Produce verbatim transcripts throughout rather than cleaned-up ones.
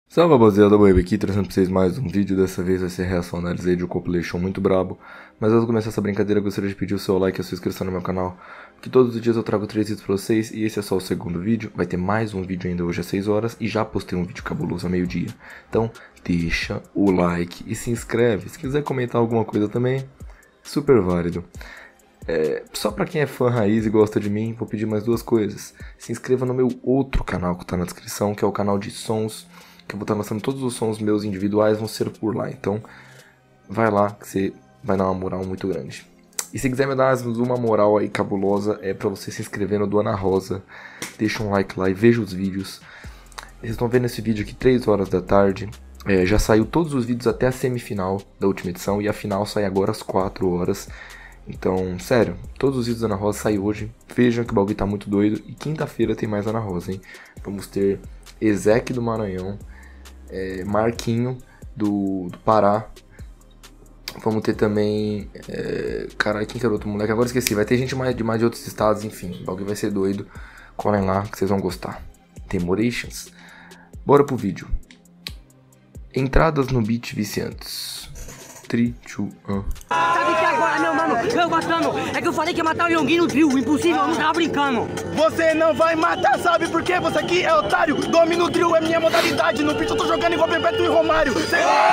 Salve rapaziada, Web aqui trazendo pra vocês mais um vídeo. Dessa vez vai ser reação análise aí de um compilation muito brabo. Mas antes de começar essa brincadeira, eu gostaria de pedir o seu like e a sua inscrição no meu canal, que todos os dias eu trago três vídeos pra vocês. E esse é só o segundo vídeo, vai ter mais um vídeo ainda hoje às seis horas. E já postei um vídeo cabuloso ao meio dia. Então deixa o like e se inscreve. Se quiser comentar alguma coisa também, super válido. É, só pra quem é fã raiz e gosta de mim, vou pedir mais duas coisas. Se inscreva no meu outro canal que tá na descrição, que é o canal de sons, que eu vou estar lançando todos os sons meus individuais, vão ser por lá. Então vai lá que você vai dar uma moral muito grande. E se quiser me dar uma moral aí cabulosa, é pra você se inscrever no do Ana Rosa. Deixa um like lá e veja os vídeos. Vocês estão vendo esse vídeo aqui três horas da tarde. É, já saiu todos os vídeos até a semifinal da última edição. E a final sai agora às quatro horas. Então, sério, todos os vídeos da Ana Rosa saem hoje. Vejam que o bagulho tá muito doido. E quinta-feira tem mais Ana Rosa, hein? Vamos ter Ezek do Maranhão, é, Marquinho do, do Pará. Vamos ter também... É, caralho, quem que era outro moleque? Agora esqueci. Vai ter gente mais, de mais de outros estados, enfim. O bagulho vai ser doido. Colhem lá que vocês vão gostar. Demorations. Bora pro vídeo. Entradas no beat viciantes. três, dois, um. Sabe que agora, meu mano, eu gostando. É que eu falei que ia matar o Yonguinho no drill. Impossível, eu não tava brincando. Você não vai matar, sabe por quê? Você aqui é otário. Domino o drill, é minha modalidade. No pitch eu tô jogando igual Bebeto e Romário. Cê...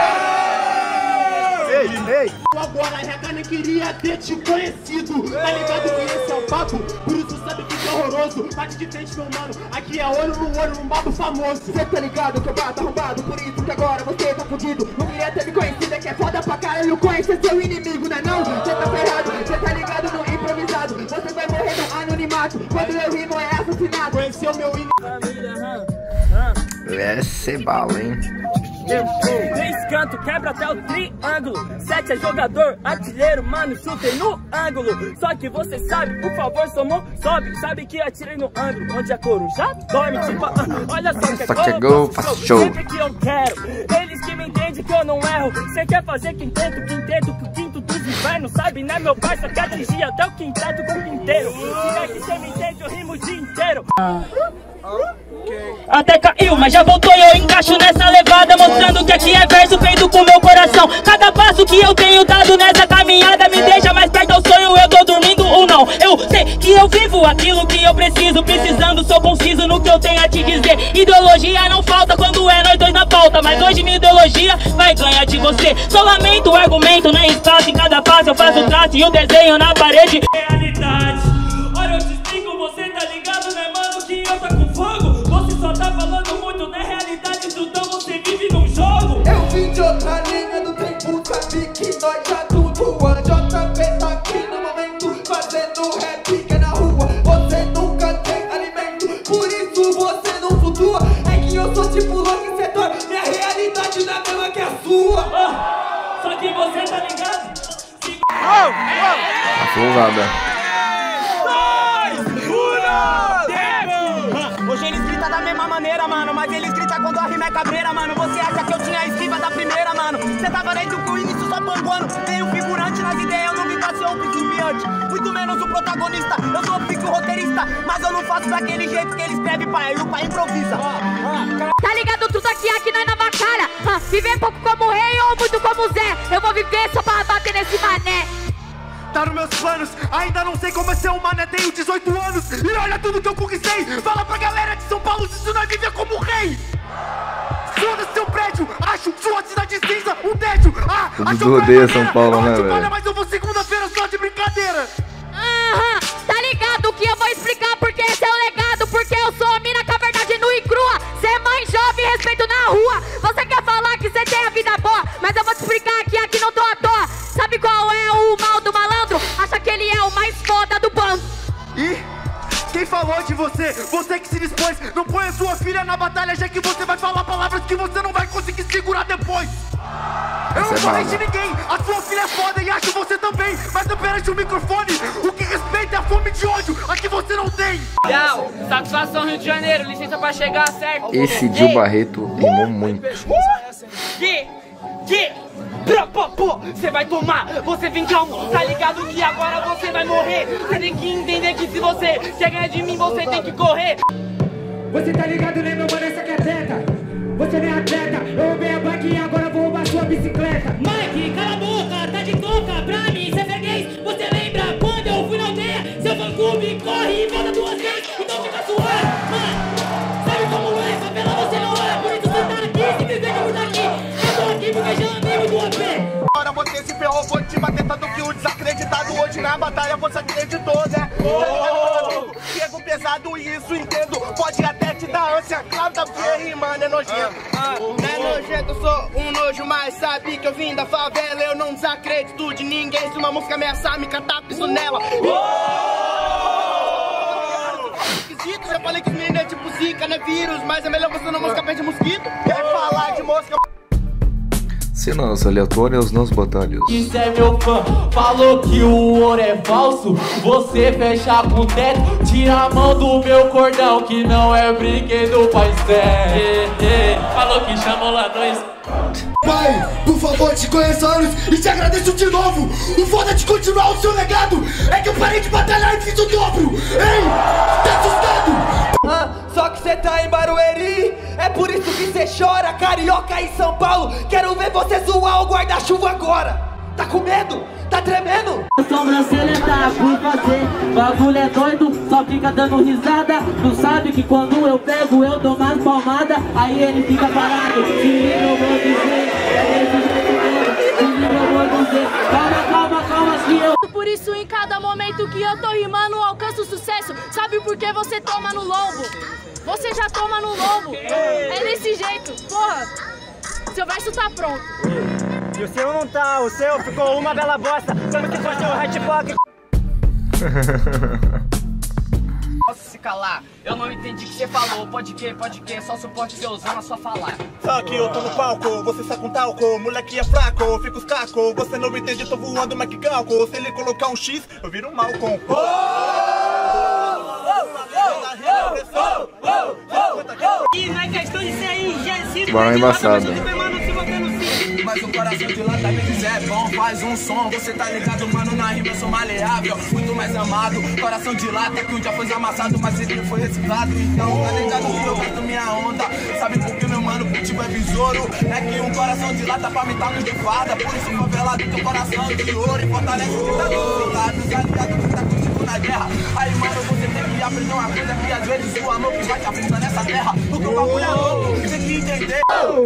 Ei, ei. Agora a regra nem queria ter te conhecido. Tá ligado que esse é o papo? Por isso sabe que é horroroso. Bate de frente, meu mano. Aqui é olho no olho, um babo famoso. Cê tá ligado que eu bato arrombado. Por isso que agora você tá fudido. Não queria ter me conhecido, é que é foda pra caralho. Conhecer seu inimigo, né não? Cê tá ferrado, cê tá ligado no improvisado. Você vai morrer no anonimato. Quando eu rimo é assassinado. Conheceu meu inimigo. Essa é bala, hein? Três cantos, quebra até o triângulo. Sete é jogador, artilheiro, mano, chute no ângulo. Só que você sabe, por favor, somou, sobe. Sabe que atirei no ângulo, onde a coruja dorme. Tipo, uh, olha só que é só que é gol, faço show. Sempre que eu quero, eles que me entendem que eu não erro. Cê quer fazer quinteto, quinteto, pro quinto dos infernos. Sabe, né, meu pai, só quer atingir até o quinteto com o quinteiro. Se é que cê me entende, eu rimo o dia inteiro. Até caiu, mas já voltou e eu encaixo nessa levada, mostrando que aqui é verso feito com meu coração. Cada passo que eu tenho dado nessa caminhada me deixa mais perto ao sonho, eu tô dormindo ou não. Eu sei que eu vivo aquilo que eu preciso, precisando sou conciso no que eu tenho a te dizer. Ideologia não falta quando é nós dois na pauta, mas hoje minha ideologia vai ganhar de você. Só lamento o argumento, nem espaço, em cada passo eu faço o traço e o desenho na parede. Realidade, olha eu te explico, você tá ligado né mano que eu tô com fogo. Só tá falando muito na realidade, então você vive num jogo. Eu vim de outra linha do tempo, sabe que nós já tudo anda. J P tá aqui no momento, fazendo rap que é na rua. Você nunca tem alimento, por isso você não flutua. É que eu sou tipo louco setor, minha realidade não é a mesma que a sua. Oh, só que você tá ligado? Se... Oh, oh. Aflosada. Hoje eles gritam da mesma maneira, mano, mas eles gritam quando a rima é cabreira, mano. Você acha que eu tinha a esquiva da primeira, mano? Cê tava desde o início só panguando. Veio figurante nas ideias, eu não vim pra ser um principiante, muito menos o protagonista. Eu sou o pico roteirista, mas eu não faço daquele jeito que ele escreve, pai, e o pai improvisa. Tá ligado tudo aqui, aqui nós na bacara. ah, Viver pouco como rei ou muito como Zé. Eu vou viver só pra bater nesse mané. Tá nos meus planos, ainda não sei como é ser um mané, tenho dezoito anos e olha tudo que eu conquistei. Fala pra galera de São Paulo se isso nós viver como rei. Foda-se seu prédio, acho sua cidade cinza, um tédio. Ah, acho que odeia São Paulo, né, velho? Mas eu vou segunda-feira só de brincadeira. Aham, tá ligado que eu vou explicar porque esse é o legado. Porque eu sou a mina com a verdade nua e crua. Cê é mãe jovem, respeito na rua. Você quer falar que cê tem a vida boa, mas eu vou te explicar que aqui não tô à toa. Sabe qual é o mal do malandro? Acha que ele é o mais foda do bando. E quem falou de você? Você que se dispôs. Não põe a sua filha na batalha, já que você vai falar palavras que você não vai conseguir segurar depois. Eu não falei de ninguém, a sua filha é foda e acho você também. Mas não perante o microfone, o que respeita é a fome de ódio, aqui você não tem. Tchau, satisfação Rio de Janeiro, licença pra chegar, certo? Esse Dil Barreto rimou muito. Que, que, você vai tomar, você vem calmo, tá ligado que agora você vai morrer. Você tem que entender que se você quer ganhar de mim, você tem que correr. Você tá ligado, né, meu mano, essa que é treta? Você nem atleta, eu roubei a bike e agora vou roubar sua bicicleta. Mike, cala a boca, tá de toca pra mim, cê é freguês. Você lembra quando eu fui na aldeia? Seu fã-clube corre e volta duas vezes, então fica suave, mano. Sabe como é, favela você não é, por isso você tá aqui, se me vê por daqui. Eu tô aqui porque já andei muito a pé. Agora você se ferrou, vou te bater tanto que o desacreditado hoje na batalha você acreditou, né? Oh! Pego pesado e isso entendo, pode até te dar ânsia, claro, tá porque rimando é nojento. Ah, é nojento, eu sou um nojo, mas sabe que eu vim da favela, eu não desacredito de ninguém, se uma música ameaçar, me catar, piso nela. Esquisito, já falei que os meninos é tipo zika, né vírus, mas é melhor você não moscar perto de mosquito. Quer falar de mosca? Cenas aleatórias nas batalhas. Isso é meu fã, falou que o ouro é falso. Você fecha com o teto, tira a mão do meu cordão, que não é brinquedo, pai Zé. Falou que chamou lá dois. Pai, por favor, te conheço há anos e te agradeço de novo. O foda de continuar o seu legado é que eu parei de batalhar e fiz o dobro. Ei, tá assustado? Ah, só que cê tá em Barueri, é por isso que cê chora, carioca em São Paulo. Quero ver você zoar o guarda-chuva agora. Tá com medo? Tá tremendo? A sobrancelha tá por fazer, bagulho é doido, só fica dando risada. Tu sabe que quando eu pego eu dou mais palmada, aí ele fica parado. Se liga eu vou dizer, é desse jeito mesmo. Se liga eu vou dizer, calma, calma, calma que eu... Por isso em cada momento que eu tô rimando alcanço sucesso. Sabe por que você toma no lombo? Você já toma no lombo. É desse jeito, porra. Seu verso tá pronto. E o seu não tá, o seu ficou uma bela bosta, como se fosse o Hatbox. Posso se calar? Eu não entendi o que você falou. Pode que, pode que, só suporte seu usando a sua falar. Só que eu tô no palco, você sai com talco. Moleque é fraco, fica os cacos. Você não me entende, tô voando mais que calco. Se ele colocar um X, eu viro um Malcolm. Oh! E na questão de ser engenhecido, Barão embaçado. Mas o coração de lá tá vezes é bom, faz um som. Você tá ligado, mano, na rima eu sou maleável, muito mais amado. Coração de lata que um dia foi amassado, mas ele foi reciclado. Então tá ligado que eu gasto minha onda. Sabe por que meu mano contigo é besouro? É que um coração de lata pra mim tá no de fada. Por isso favelado teu coração de ouro. E fortalece o que tá do seu lado, os aliados que tá contigo na guerra. Aí mano, você tem que aprender uma coisa, que às vezes o amor que vai te afundar nessa terra. Porque o bagulho é louco, tem que entender.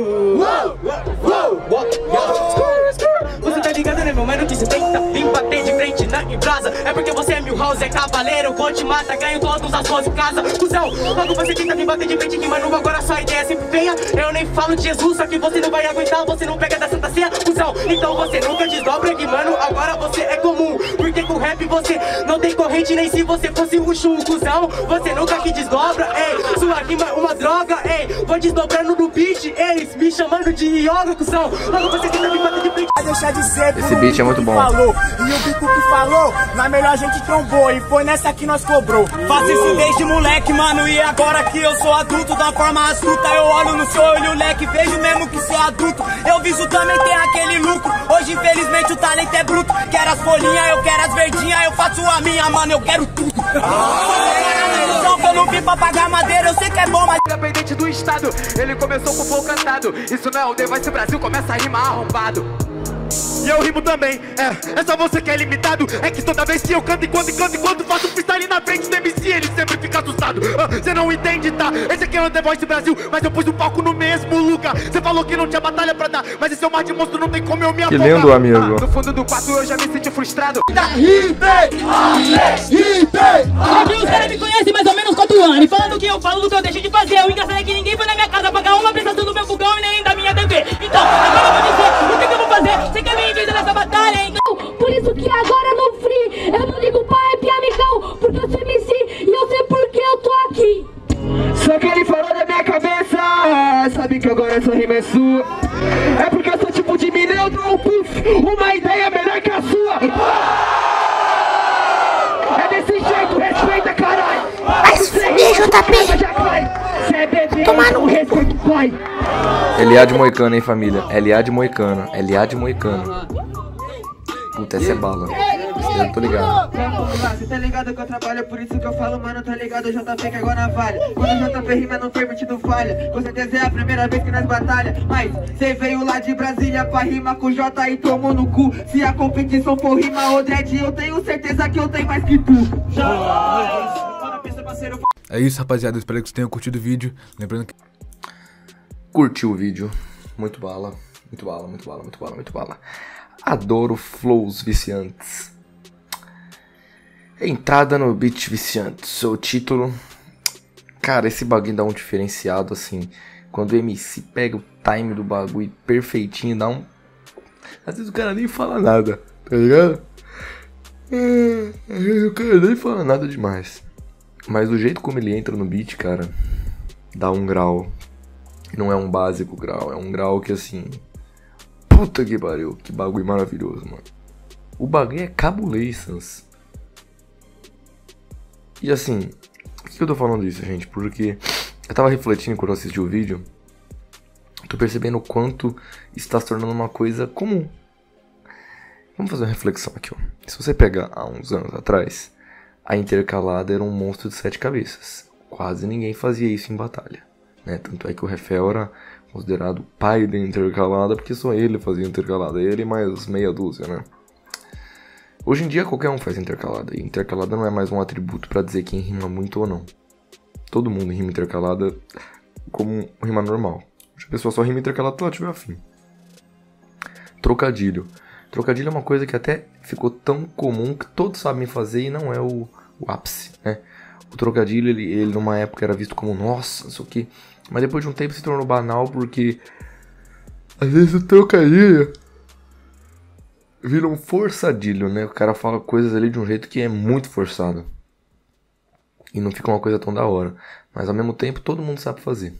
Você tá ligado, né, meu mano, que você tem que tá bem bater de frente na empresa. É porque você é mil house, é cavaleiro, vou te matar, ganho todos as suas casa. Cusão, logo você tenta vir bater de frente, que mano, agora sua ideia é sempre feia. Eu nem falo de Jesus, só que você não vai aguentar, você não pega da Santa Ceia. Cusão, então você nunca desdobra, que mano, agora você é comum. Porque com rap você não tem corrente, nem se você fosse o Xu, cuzão. Você nunca que desdobra, ei, sua rima é uma droga, ei. Vou desdobrando no beat, eles me chamando de yoga, cuzão. Logo você tenta vir bater de frente. Deixa de ser Esse beat é muito bom. Falou, e o bico que falou, na melhor a gente trombou. E foi nessa que nós cobrou. Faço isso desde moleque, mano, e agora que eu sou adulto, da forma astuta, eu olho no seu olho, leque, vejo mesmo que sou adulto. Eu viso também ter aquele lucro. Hoje, infelizmente, o talento é bruto. Quero as folhinhas, eu quero as verdinhas, eu faço a minha, mano, eu quero tudo. Só que eu não vim pra pagar madeira, eu sei que é bom, mas independente do estado, ele começou com o flow cantado. Isso não é o The Voice Brasil, começa a rimar arrombado. E eu rimo também, é, é só você que é limitado. É que toda vez que eu canto, enquanto, enquanto, enquanto faço freestyle na frente do M C, ele sempre fica assustado. Você ah, não entende, tá? Esse aqui é o The Voice Brasil, mas eu pus o palco no mesmo lugar. Você falou que não tinha batalha pra dar, mas esse é o mar de monstro, não tem como eu me afogar. Que lindo, amigo. Ah, no fundo do quarto eu já me senti frustrado. Aqui os caras me conhecem mais ou menos quatro anos, falando que eu falo do que eu deixo de fazer. O engraçado é que ninguém foi na minha casa pagar uma prestação do meu fogão e nem da minha T V. Então, agora eu vou dizer, o que, que eu vou fazer? Você quer me entender nessa batalha, hein? Por isso que agora no free eu não ligo pra rap, amigão, porque eu sou M C e eu sei por que eu tô aqui. Só que ele falou da minha cabeça, sabe que agora essa rima é sua. É porque eu sou tipo de mineiro ou puff, uma ideia melhor que a sua. É desse jeito, respeita, caralho. Vai se fuder, J P. Tomar no respeito, pai. L A de Moicano, hein, família? L A de Moicano. L A de Moicano. Puta, essa é bala. Eu tô ligado. Cê tá ligado que eu trabalho, por isso que eu falo, mano, tá ligado, J P que agora na valha. Quando o J P rima não permite, não falha. Com certeza é a primeira vez que nós batalha. Mas cê veio lá de Brasília pra rimar com o J e tomou no cu. Se a competição for rima ou dread, eu tenho certeza que eu tenho mais que tu. É isso, rapaziada, eu espero que vocês tenham curtido o vídeo. Lembrando que... Curtiu o vídeo, muito bala, muito bala, muito bala, muito bala, muito bala. Adoro flows viciantes. Entrada no beat viciante, seu título. Cara, esse bagulho dá um diferenciado assim. Quando o M C pega o time do bagulho perfeitinho, dá um... Às vezes o cara nem fala nada, tá ligado? É, às vezes o cara nem fala nada demais. Mas do jeito como ele entra no beat, cara, dá um grau. Não é um básico grau, é um grau que assim... Puta que pariu, que bagulho maravilhoso, mano. O bagulho é cabulês. E assim, por que eu tô falando isso, gente? Porque eu tava refletindo quando eu assisti o vídeo. Tô percebendo o quanto está se tornando uma coisa comum. Vamos fazer uma reflexão aqui, ó. Se você pegar há uns anos atrás, a intercalada era um monstro de sete cabeças. Quase ninguém fazia isso em batalha, né? Tanto é que o Refel era considerado o pai da intercalada, porque só ele fazia intercalada. Ele mais meia dúzia, né? Hoje em dia qualquer um faz intercalada. E intercalada não é mais um atributo pra dizer quem rima muito ou não. Todo mundo rima intercalada como rima normal. A pessoa só rima intercalada se ela tiver afim. Trocadilho. Trocadilho é uma coisa que até ficou tão comum que todos sabem fazer e não é o, o ápice, né? O trocadilho, ele, ele numa época era visto como, nossa, isso aqui. Mas depois de um tempo se tornou banal porque às vezes o trocadilho vira um forçadilho, né? O cara fala coisas ali de um jeito que é muito forçado. E não fica uma coisa tão da hora. Mas ao mesmo tempo todo mundo sabe fazer.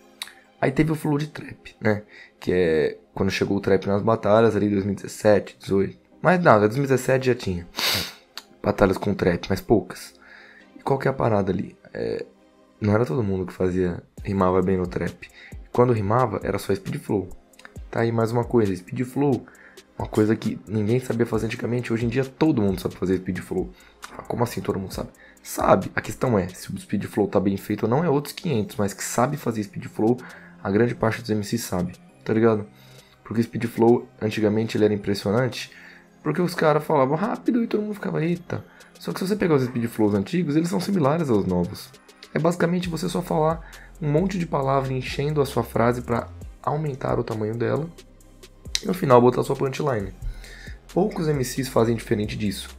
Aí teve o flow de trap, né? Que é quando chegou o trap nas batalhas ali em dois mil e dezessete, dezoito. Mas não, dois mil e dezessete já tinha batalhas com trap, mas poucas. E qual que é a parada ali? É, não era todo mundo que fazia, rimava bem no trap. Quando rimava era só speed flow. Tá aí mais uma coisa, speed flow, uma coisa que ninguém sabia fazer antigamente. Hoje em dia todo mundo sabe fazer speed flow. Como assim todo mundo sabe? Sabe, a questão é, se o speed flow tá bem feito ou não é outros quinhentos, mas que sabe fazer speed flow, a grande parte dos M Cs sabe, tá ligado? Porque o speed flow, antigamente ele era impressionante, porque os caras falavam rápido e todo mundo ficava, eita. Só que se você pegar os speed flows antigos, eles são similares aos novos. É basicamente você só falar um monte de palavra enchendo a sua frase pra aumentar o tamanho dela, e no final botar a sua punchline. Poucos M Cs fazem diferente disso.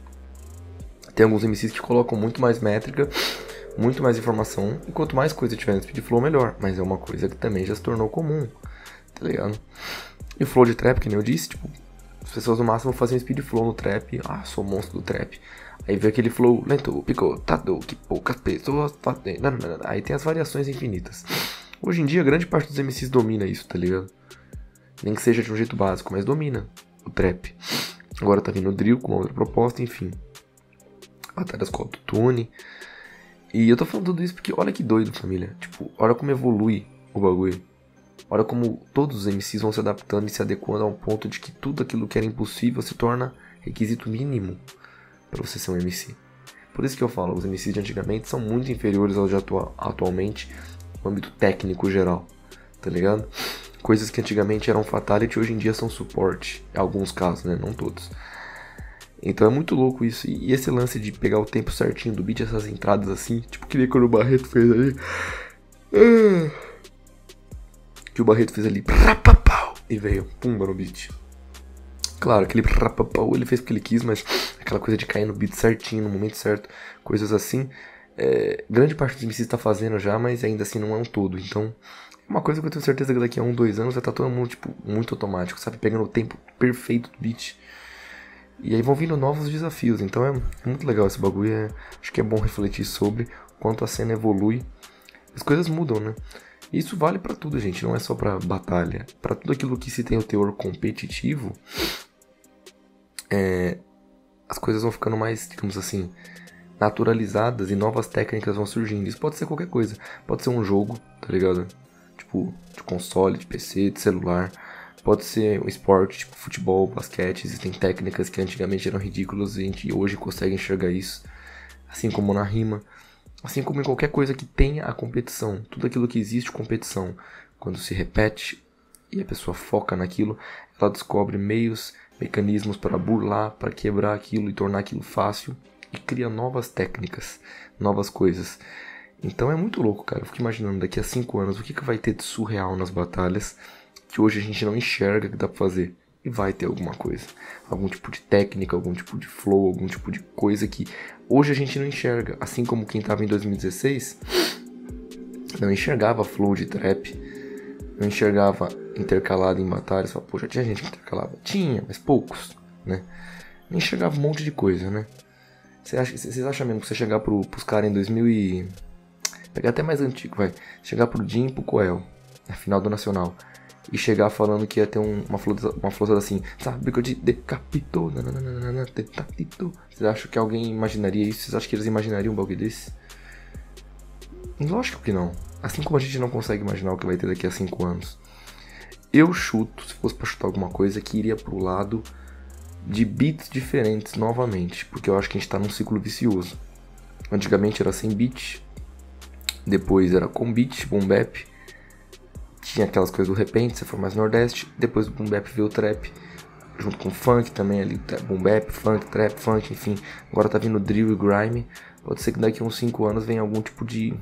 Tem alguns M Cs que colocam muito mais métrica, muito mais informação, e quanto mais coisa tiver no speed flow, melhor. Mas é uma coisa que também já se tornou comum, tá ligado? E o flow de trap, que nem eu disse, tipo, as pessoas no máximo fazem speed flow no trap, ah, sou monstro do trap. Aí vem aquele flow lento, picotado, que poucas pessoas fazem. Aí tem as variações infinitas. Hoje em dia, grande parte dos M Cs domina isso, tá ligado? Nem que seja de um jeito básico, mas domina o trap. Agora tá vindo o drill com outra proposta, enfim. Batalhas com autotune. E eu tô falando tudo isso porque olha que doido, família. Tipo, olha como evolui o bagulho. Olha como todos os M Cs vão se adaptando e se adequando a um ponto de que tudo aquilo que era impossível se torna requisito mínimo pra você ser um M C. Por isso que eu falo, os M Cs de antigamente são muito inferiores aos de atua atualmente no âmbito técnico geral, tá ligado? Coisas que antigamente eram fatality hoje em dia são suporte, em alguns casos, né? Não todos. Então é muito louco isso. E esse lance de pegar o tempo certinho do beat, essas entradas assim, tipo que nem quando o Barreto fez ali. Que o Barreto fez ali. E veio, pumba no beat. Claro, aquele ele fez porque ele quis, mas aquela coisa de cair no beat certinho, no momento certo, coisas assim. É, grande parte dos M Cs tá fazendo já, mas ainda assim não é um todo. Então, é uma coisa que eu tenho certeza que daqui a um, dois anos vai estar todo mundo, tipo, muito automático, sabe? Pegando o tempo perfeito do beat. E aí vão vindo novos desafios, então é muito legal esse bagulho, é, acho que é bom refletir sobre quanto a cena evolui, as coisas mudam, né? E isso vale pra tudo, gente, não é só pra batalha, pra tudo aquilo que se tem o teor competitivo, é, as coisas vão ficando mais, digamos assim, naturalizadas e novas técnicas vão surgindo. Isso pode ser qualquer coisa, pode ser um jogo, tá ligado? Tipo, de console, de P C, de celular. Pode ser um esporte tipo futebol, basquete, existem técnicas que antigamente eram ridículas e a gente hoje consegue enxergar isso. Assim como na rima, assim como em qualquer coisa que tenha a competição. Tudo aquilo que existe competição, quando se repete e a pessoa foca naquilo, ela descobre meios, mecanismos para burlar, para quebrar aquilo e tornar aquilo fácil e cria novas técnicas, novas coisas. Então é muito louco, cara. Eu fico imaginando daqui a cinco anos o que, que vai ter de surreal nas batalhas que hoje a gente não enxerga que dá pra fazer. E vai ter alguma coisa. Algum tipo de técnica, algum tipo de flow, algum tipo de coisa que hoje a gente não enxerga. Assim como quem tava em dois mil e dezesseis não enxergava flow de trap, não enxergava intercalado em batalhas. Pô, já tinha gente que intercalava. Tinha, mas poucos, né? Não enxergava um monte de coisa, né? Vocês acham mesmo que você chegar pro, pros caras em dois mil e... Pegar até mais antigo, vai. Chegar pro Jim e pro Coel, na final do Nacional. E chegar falando que ia ter um, uma flor uma flor assim, sabe que eu te decapitou, nananana, decapitou. Vocês acham que alguém imaginaria isso? Vocês acham que eles imaginariam um bagulho desse? Lógico que não. Assim como a gente não consegue imaginar o que vai ter daqui a cinco anos. Eu chuto, se fosse pra chutar alguma coisa, que iria pro lado de beats diferentes novamente. Porque eu acho que a gente tá num ciclo vicioso. Antigamente era sem beat, depois era com beat, boom bap. Tinha aquelas coisas do repente, se for mais nordeste. Depois do boom bap veio o trap, junto com funk também ali, boom bap, funk, trap, funk, enfim. Agora tá vindo drill e grime. Pode ser que daqui a uns cinco anos venha algum tipo de,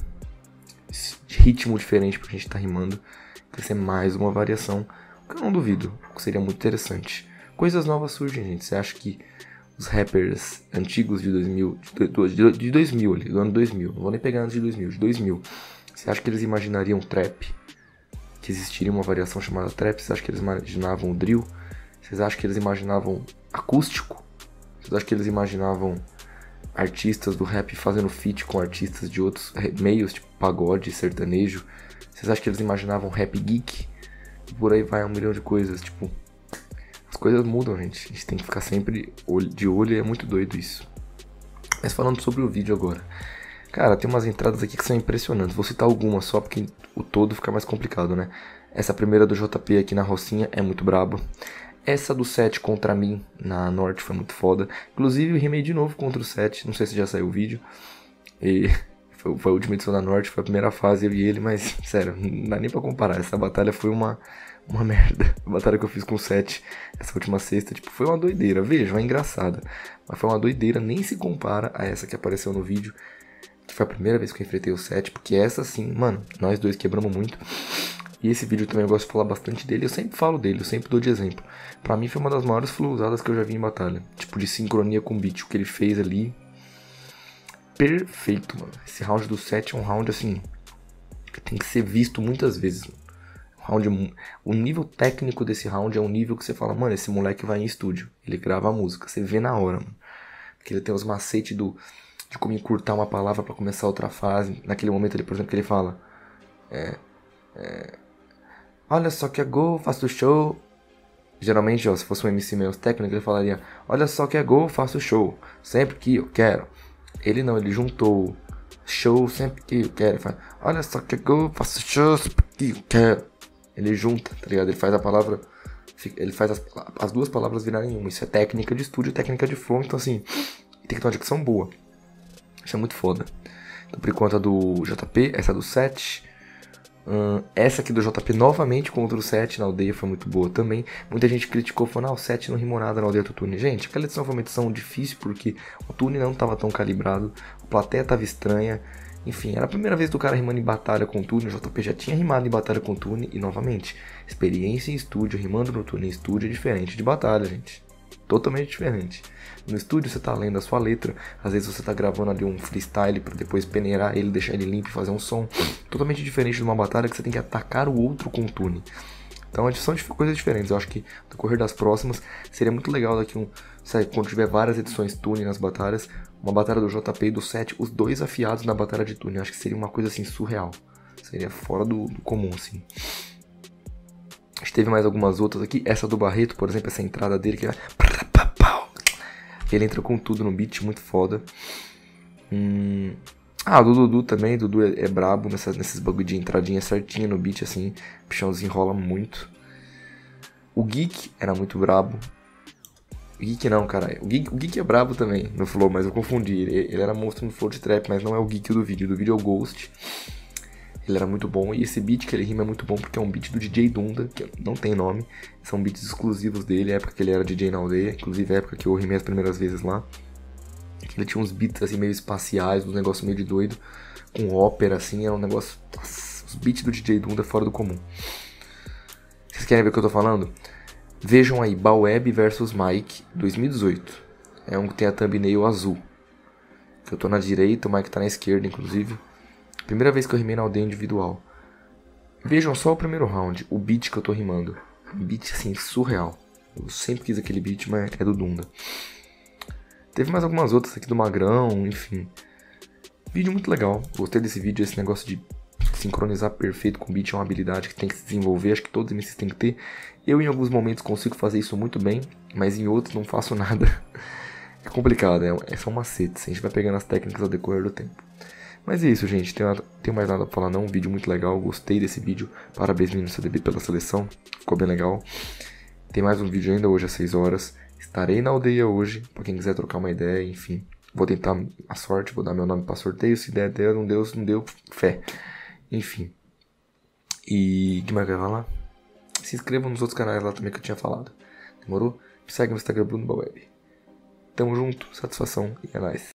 de ritmo diferente pra gente tá rimando. Vai ser mais uma variação, que eu não duvido, que seria muito interessante. Coisas novas surgem, gente. Você acha que os rappers antigos de dois mil, de, de dois mil ali, do ano dois mil, não vou nem pegar antes de dois mil, de dois mil, você acha que eles imaginariam trap? Que existiria uma variação chamada trap? Vocês acham que eles imaginavam drill? Vocês acham que eles imaginavam acústico? Vocês acham que eles imaginavam artistas do rap fazendo feat com artistas de outros meios, tipo pagode, sertanejo? Vocês acham que eles imaginavam rap geek? E por aí vai um milhão de coisas, tipo... As coisas mudam, gente. A gente tem que ficar sempre de olho e é muito doido isso. Mas falando sobre o vídeo agora. Cara, tem umas entradas aqui que são impressionantes. Vou citar algumas só porque o todo fica mais complicado, né? Essa primeira do J P aqui na Rocinha é muito braba. Essa do sete contra mim na Norte foi muito foda. Inclusive eu rimei de novo contra o sete. Não sei se já saiu o vídeo. E foi, foi a última edição da Norte. Foi a primeira fase, eu e ele. Mas, sério, não dá nem pra comparar. Essa batalha foi uma, uma merda. A batalha que eu fiz com o sete essa última sexta, tipo, foi uma doideira. Veja, é engraçada. Mas foi uma doideira. Nem se compara a essa que apareceu no vídeo. Que foi a primeira vez que eu enfrentei o sete, porque essa sim, mano, nós dois quebramos muito. E esse vídeo também eu gosto de falar bastante dele, eu sempre falo dele, eu sempre dou de exemplo. Pra mim foi uma das maiores flowadas que eu já vi em batalha. Tipo, de sincronia com o beat, o que ele fez ali. Perfeito, mano. Esse round do sete é um round, assim, que tem que ser visto muitas vezes. Um round, o nível técnico desse round é um nível que você fala, mano, esse moleque vai em estúdio. Ele grava a música, você vê na hora, mano. Porque ele tem os macetes do... de como encurtar uma palavra para começar outra fase. Naquele momento, ele, por exemplo, que ele fala é, é, olha só que é gol, faço show. Geralmente, ó, se fosse um M C meio técnico, ele falaria, olha só que é gol, faço show, sempre que eu quero. Ele não, ele juntou show, sempre que eu quero. Ele fala, olha só que é gol, faço show, sempre que eu quero. Ele junta, tá ligado? Ele faz a palavra, ele faz as, as duas palavras virarem uma. Isso é técnica de estúdio, técnica de flow. Então assim, tem que ter uma dicção boa. Isso é muito foda. Então, por conta do J P, essa do sete. Hum, essa aqui do J P novamente contra o sete na aldeia foi muito boa também. Muita gente criticou, falando, ah, o sete não rimou nada na aldeia do Tune. Gente, aquela edição foi uma edição difícil porque o Tune não estava tão calibrado, a plateia estava estranha. Enfim, era a primeira vez do cara rimando em batalha com o Tune. O J P já tinha rimado em batalha com o Tune. E novamente, experiência em estúdio, rimando no Tune em estúdio é diferente de batalha, gente. Totalmente diferente. No estúdio você tá lendo a sua letra, às vezes você tá gravando ali um freestyle para depois peneirar ele, deixar ele limpo e fazer um som. Totalmente diferente de uma batalha que você tem que atacar o outro com o Tune. Então são coisas diferentes. Eu acho que no decorrer das próximas seria muito legal daqui um, sabe, quando tiver várias edições Tune nas batalhas, uma batalha do J P e do sete, os dois afiados na batalha de Tune. Eu acho que seria uma coisa assim surreal. Seria fora do, do comum, assim. A gente teve mais algumas outras aqui. Essa do Barreto, por exemplo, essa entrada dele que vai... Ele entra com tudo no beat, muito foda. Hum... Ah, do Dudu também. Dudu é, é brabo nessa, nesses bagulho de entradinha certinha no beat, assim. O bichão desenrola muito. O Geek era muito brabo. O Geek não, caralho. O Geek, o Geek é brabo também no flow, mas eu confundi. Ele, ele era monstro no flow de trap, mas não é o Geek do vídeo. Do vídeo é o Ghost. Ele era muito bom. E esse beat que ele rima é muito bom porque é um beat do D J Dunda, que não tem nome. São beats exclusivos dele, época que ele era D J na aldeia. Inclusive, época que eu rimei as primeiras vezes lá. Ele tinha uns beats assim meio espaciais, um negócio meio de doido. Com ópera, assim, era um negócio... Nossa, os beats do D J Dunda fora do comum. Vocês querem ver o que eu tô falando? Vejam aí, Baweb versus Mike, dois mil e dezoito. É um que tem a thumbnail azul. Eu tô na direita, o Mike tá na esquerda, inclusive. Primeira vez que eu rimei na aldeia individual. Vejam só o primeiro round, o beat que eu tô rimando. Um beat, assim, surreal. Eu sempre quis aquele beat, mas é do Dunda. Teve mais algumas outras aqui do Magrão, enfim... Vídeo muito legal, gostei desse vídeo, esse negócio de sincronizar perfeito com o beat é uma habilidade que tem que se desenvolver, acho que todos os M Cs têm que ter. Eu em alguns momentos consigo fazer isso muito bem, mas em outros não faço nada. É complicado, é, é só um macete, a gente vai pegando as técnicas ao decorrer do tempo. Mas é isso, gente, tem, tem mais nada pra falar não, um vídeo muito legal, gostei desse vídeo, parabéns menino C D B pela seleção, ficou bem legal. Tem mais um vídeo ainda hoje às seis horas, estarei na aldeia hoje, pra quem quiser trocar uma ideia, enfim. Vou tentar a sorte, vou dar meu nome para sorteio. Se der, der, não deu, se não deu, fé. Enfim. E o que mais eu ia falar? Se inscrevam nos outros canais lá também que eu tinha falado. Demorou? Me segue no Instagram Bruno Baweb. Tamo junto, satisfação e é nóis.